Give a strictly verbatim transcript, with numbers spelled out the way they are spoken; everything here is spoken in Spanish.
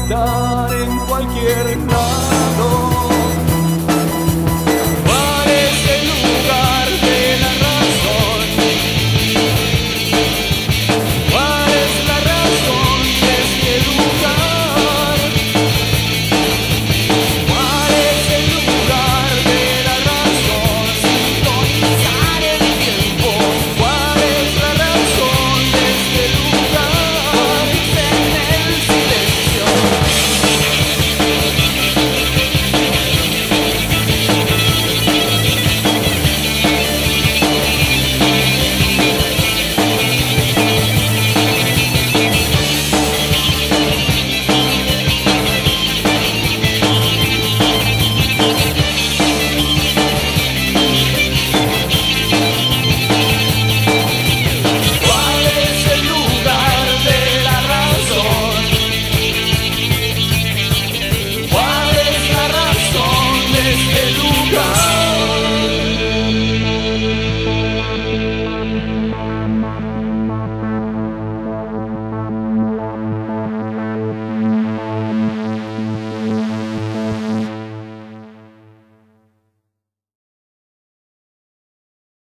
estar en cualquier lado. ¿Cuál es el lugar de la razón? ¿Cuál es la razón de este lugar? ¿Cuál es el lugar de la razón? Sintonizar el tiempo. ¿Cuál es la razón de este lugar? En el silencio. ¿Cuál es el lugar de la razón? ¿Cuál es la razón de este lugar?